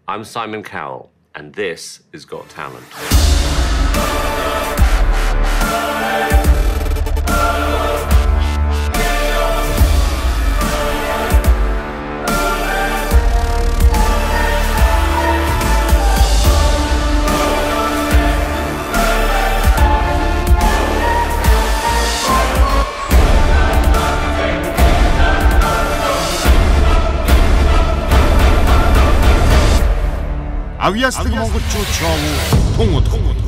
I'm Simon Cowell, and this is Got Talent. авьяасдаг монголчууд шоу тун удах.